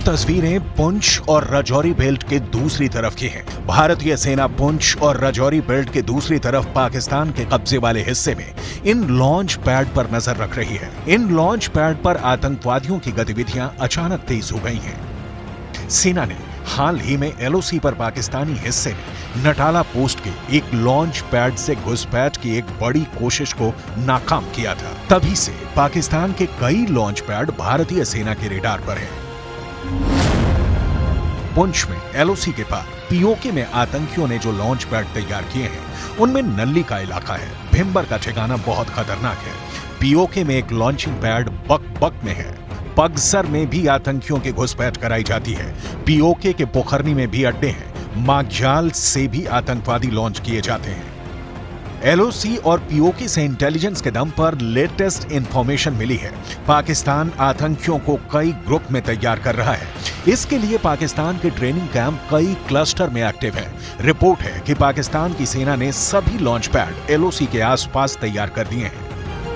तस्वीरें पुंछ और राजौरी बेल्ट के दूसरी तरफ की हैं। भारतीय सेना पुंछ और राजौरी बेल्ट के दूसरी तरफ पाकिस्तान के कब्जे वाले हिस्से में इन लॉन्च पैड पर नजर रख रही है। इन लॉन्च पैड पर आतंकवादियों की गतिविधियां अचानक तेज हो गई हैं। सेना ने हाल ही में LOC पर पाकिस्तानी हिस्से में नटाला पोस्ट के एक लॉन्च पैड से घुसपैठ की एक बड़ी कोशिश को नाकाम किया था। तभी से पाकिस्तान के कई लॉन्च पैड भारतीय सेना के रेडार पर हैं। पुंछ में LOC के पार POK में आतंकियों ने जो लॉन्च पैड तैयार किए हैं उनमें नल्ली का इलाका है। भिम्बर का ठिकाना बहुत खतरनाक है। POK में एक लॉन्चिंग पैड बक में है। बक्सर में भी आतंकियों की घुसपैठ कराई जाती है। POK के पोखरनी में भी अड्डे हैं। माग्याल से भी आतंकवादी लॉन्च किए जाते हैं। LOC और POK से इंटेलिजेंस के दम पर लेटेस्ट इंफॉर्मेशन मिली है। पाकिस्तान आतंकियों को कई ग्रुप में तैयार कर रहा है। इसके लिए पाकिस्तान के ट्रेनिंग कैंप कई क्लस्टर में एक्टिव है। रिपोर्ट है कि पाकिस्तान की सेना ने सभी लॉन्च पैड LOC के आसपास तैयार कर दिए हैं।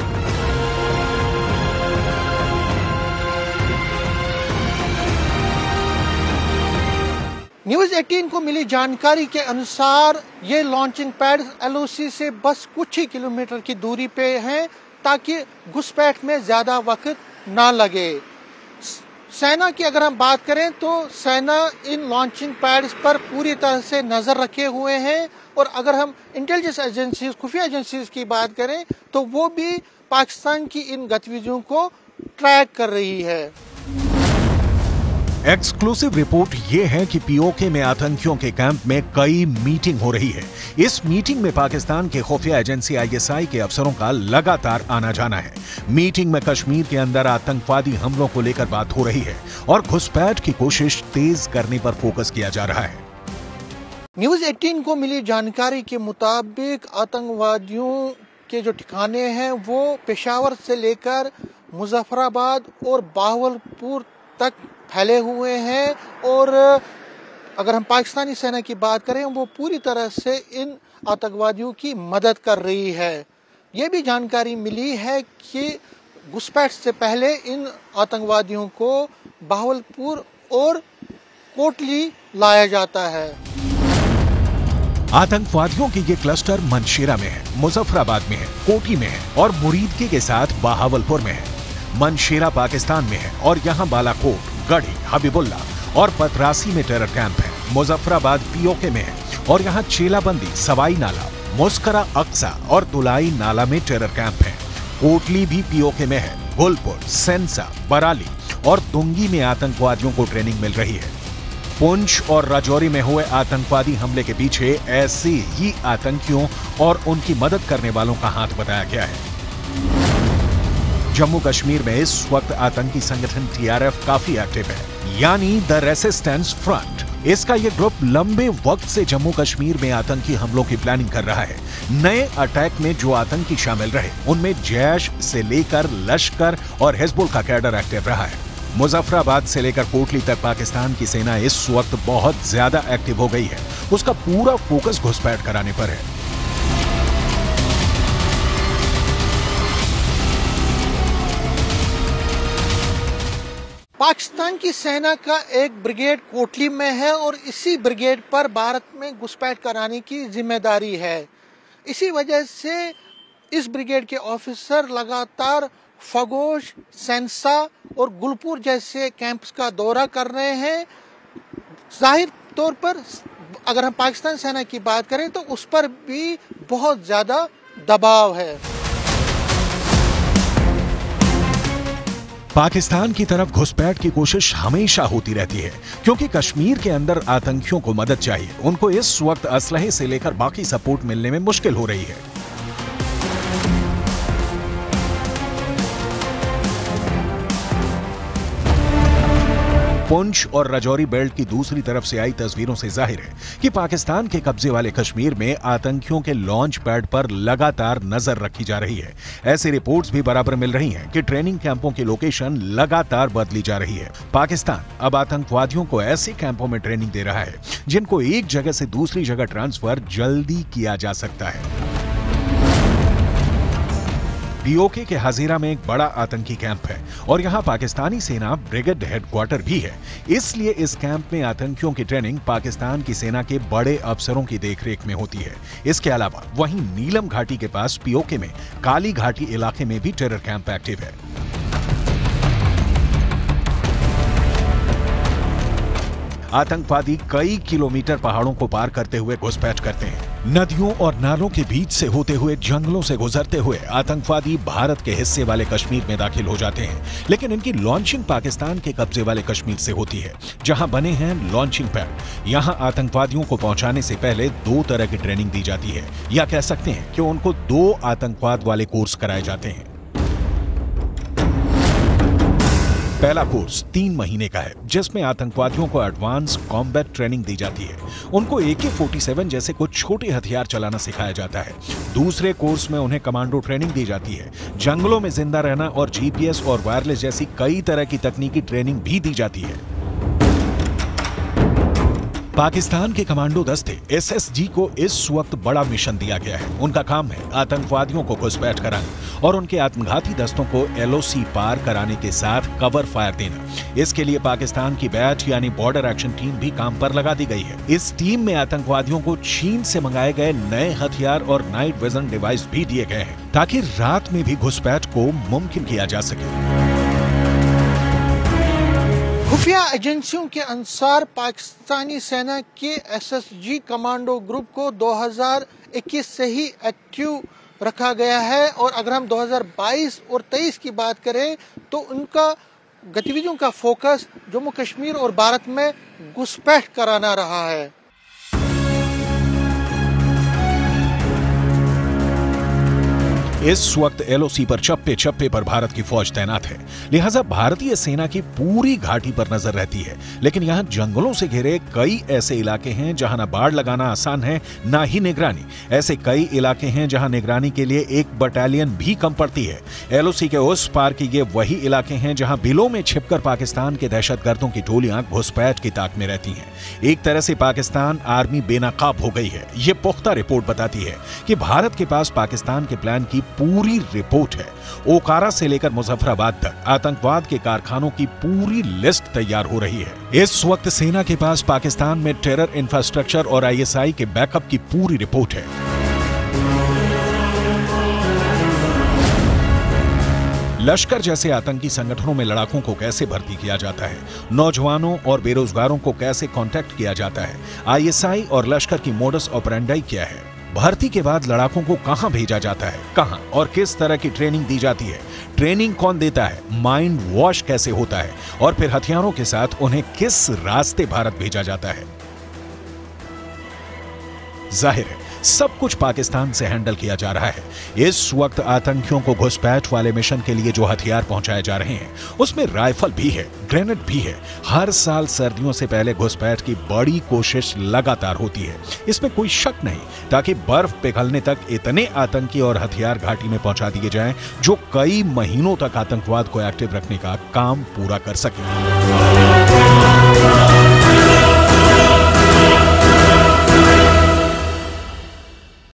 न्यूज 18 को मिली जानकारी के अनुसार ये लॉन्चिंग पैड LOC से बस कुछ ही किलोमीटर की दूरी पे हैं ताकि घुसपैठ में ज्यादा वक्त ना लगे। सेना की अगर हम बात करें तो सेना इन लॉन्चिंग पैड्स पर पूरी तरह से नजर रखे हुए हैं और अगर हम इंटेलिजेंस एजेंसीज, खुफिया एजेंसीज की बात करें तो वो भी पाकिस्तान की इन गतिविधियों को ट्रैक कर रही है। एक्सक्लूसिव रिपोर्ट ये है कि POK में आतंकियों के कैंप में कई मीटिंग हो रही है। इस मीटिंग में पाकिस्तान के खुफिया एजेंसी ISI के अफसरों का लगातार आना जाना है। मीटिंग में कश्मीर के अंदर आतंकवादी हमलों को लेकर बात हो रही है और घुसपैठ की कोशिश तेज करने पर फोकस किया जा रहा है। न्यूज 18 को मिली जानकारी के मुताबिक आतंकवादियों के जो ठिकाने हैं वो पेशावर से लेकर मुजफ्फराबाद और बावलपुर तक फैले हुए हैं और अगर हम पाकिस्तानी सेना की बात करें वो पूरी तरह से इन आतंकवादियों की मदद कर रही है। ये भी जानकारी मिली है कि घुसपैठ से पहले इन आतंकवादियों को बावलपुर और कोटली लाया जाता है। आतंकवादियों के ये क्लस्टर मनशेरा में है, मुजफ्फराबाद में है, कोटी में है और मुरीदके के साथ बहावलपुर में है। मनशेरा पाकिस्तान में है और यहाँ बालाकोट, गढ़ी, हबीबुल्ला और पतरासी में टेरर कैंप है। मुजफ्फराबाद POK में है और यहाँ चेलाबंदी, सवाई नाला, मुस्करा अक्सा और तुलाई नाला में टेरर कैंप है। कोटली भी POK में है। गुलपुर, सेंसा, बराली और दुंगी में आतंकवादियों को ट्रेनिंग मिल रही है। पुंछ और राजौरी में हुए आतंकवादी हमले के पीछे ऐसे ही आतंकियों और उनकी मदद करने वालों का हाथ बताया गया है। जम्मू कश्मीर में इस वक्त आतंकी संगठन TRF काफी एक्टिव है, यानी द रेसिस्टेंस फ्रंट। इसका ये ग्रुप लंबे वक्त से जम्मू कश्मीर में आतंकी हमलों की प्लानिंग कर रहा है। नए अटैक में जो आतंकी शामिल रहे उनमें जैश से लेकर लश्कर और हिजबुल का कैडर एक्टिव रहा है। मुजफ्फराबाद से लेकर कोटली तक पाकिस्तान की सेना इस वक्त बहुत ज्यादा एक्टिव हो गई है। उसका पूरा फोकस घुसपैठ कराने पर है। पाकिस्तान की सेना का एक ब्रिगेड कोटली में है और इसी ब्रिगेड पर भारत में घुसपैठ कराने की जिम्मेदारी है। इसी वजह से इस ब्रिगेड के ऑफिसर लगातार फगोश, सेंसा और गुलपुर जैसे कैंप्स का दौरा कर रहे हैं। जाहिर तौर पर अगर हम पाकिस्तान सेना की बात करें तो उस पर भी बहुत ज्यादा दबाव है। पाकिस्तान की तरफ घुसपैठ की कोशिश हमेशा होती रहती है क्योंकि कश्मीर के अंदर आतंकियों को मदद चाहिए। उनको इस वक्त असलहे से लेकर बाकी सपोर्ट मिलने में मुश्किल हो रही है। पुंछ और राजौरी बेल्ट की दूसरी तरफ से आई तस्वीरों से जाहिर है कि पाकिस्तान के कब्जे वाले कश्मीर में आतंकियों के लॉन्च पैड पर लगातार नजर रखी जा रही है। ऐसी रिपोर्ट्स भी बराबर मिल रही हैं कि ट्रेनिंग कैंपों की लोकेशन लगातार बदली जा रही है। पाकिस्तान अब आतंकवादियों को ऐसे कैंपों में ट्रेनिंग दे रहा है जिनको एक जगह से दूसरी जगह ट्रांसफर जल्दी किया जा सकता है। पीओके के हजीरा में एक बड़ा आतंकी कैंप है और यहाँ पाकिस्तानी सेना ब्रिगेड हेडक्वार्टर भी है। इसलिए इस कैंप में आतंकियों की ट्रेनिंग पाकिस्तान की सेना के बड़े अफसरों की देखरेख में होती है। इसके अलावा वहीं नीलम घाटी के पास पीओके में काली घाटी इलाके में भी टेरर कैंप एक्टिव है। आतंकवादी कई किलोमीटर पहाड़ों को पार करते हुए घुसपैठ करते हैं। नदियों और नालों के बीच से होते हुए जंगलों से गुजरते हुए आतंकवादी भारत के हिस्से वाले कश्मीर में दाखिल हो जाते हैं, लेकिन इनकी लॉन्चिंग पाकिस्तान के कब्जे वाले कश्मीर से होती है, जहां बने हैं लॉन्चिंग पैड। यहां आतंकवादियों को पहुंचाने से पहले 2 तरह की ट्रेनिंग दी जाती है, या कह सकते हैं कि उनको 2 आतंकवाद वाले कोर्स कराए जाते हैं। पहला कोर्स 3 महीने का है, जिसमें आतंकवादियों को एडवांस कॉम्बैट ट्रेनिंग दी जाती है। उनको AK-47 जैसे कुछ छोटे हथियार चलाना सिखाया जाता है। दूसरे कोर्स में उन्हें कमांडो ट्रेनिंग दी जाती है। जंगलों में जिंदा रहना और GPS और वायरलेस जैसी कई तरह की तकनीकी ट्रेनिंग भी दी जाती है। पाकिस्तान के कमांडो दस्ते SSG को इस वक्त बड़ा मिशन दिया गया है। उनका काम है आतंकवादियों को घुसपैठ कराना और उनके आत्मघाती दस्तों को LOC पार कराने के साथ कवर फायर देना। इसके लिए पाकिस्तान की बैच यानी बॉर्डर एक्शन टीम भी काम पर लगा दी गई है। इस टीम में आतंकवादियों को चीन से मंगाए गए नए हथियार और नाइट विजन डिवाइस भी दिए गए हैं, ताकि रात में भी घुसपैठ को मुमकिन किया जा सके। खुफिया एजेंसियों के अनुसार पाकिस्तानी सेना के SSG कमांडो ग्रुप को 2021 से ही एक्टिव रखा गया है, और अगर हम 2022 और 23 की बात करें तो उनका गतिविधियों का फोकस जम्मू कश्मीर और भारत में घुसपैठ कराना रहा है। इस वक्त LOC पर चप्पे चप्पे पर भारत की फौज तैनात है, लिहाजा भारतीय सेना की पूरी घाटी पर नजर रहती है। लेकिन यहाँ जंगलों से घिरे कई ऐसे इलाके हैं जहां ना बाढ़ लगाना आसान है, ना ही निगरानी। ऐसे कई इलाके हैं जहां निगरानी के लिए एक बटालियन भी कम पड़ती है। LOC के उस पार के ये वही इलाके हैं जहां बिलों में छिपकर पाकिस्तान के दहशतगर्दों की टोलियां घुसपैठ की ताक में रहती हैं। एक तरह से पाकिस्तान आर्मी बेनकाब हो गई है। ये पुख्ता रिपोर्ट बताती है कि भारत के पास पाकिस्तान के प्लान की पूरी रिपोर्ट है। ओकारा से लेकर मुजफ्फराबाद तक आतंकवाद के कारखानों की पूरी लिस्ट तैयार हो रही है। इस वक्त सेना के पास पाकिस्तान में टेरर इंफ्रास्ट्रक्चर और ISI के बैकअप की पूरी रिपोर्ट है। लश्कर जैसे आतंकी संगठनों में लड़ाकों को कैसे भर्ती किया जाता है, नौजवानों और बेरोजगारों को कैसे कांटेक्ट किया जाता है, ISI और लश्कर की मोडस ऑपरेंडाई क्या है, भर्ती के बाद लड़ाकों को कहां भेजा जाता है, कहां और किस तरह की ट्रेनिंग दी जाती है, ट्रेनिंग कौन देता है, माइंड वॉश कैसे होता है, और फिर हथियारों के साथ उन्हें किस रास्ते भारत भेजा जाता है। जाहिर है सब कुछ पाकिस्तान से हैंडल किया जा रहा है। इस वक्त आतंकियों को घुसपैठ वाले मिशन के लिए जो हथियार पहुंचाए जा रहे हैं उसमें राइफल भी है, ग्रेनेड भी है। हर साल सर्दियों से पहले घुसपैठ की बड़ी कोशिश लगातार होती है, इसमें कोई शक नहीं, ताकि बर्फ पिघलने तक इतने आतंकी और हथियार घाटी में पहुंचा दिए जाएं जो कई महीनों तक आतंकवाद को एक्टिव रखने का काम पूरा कर सके।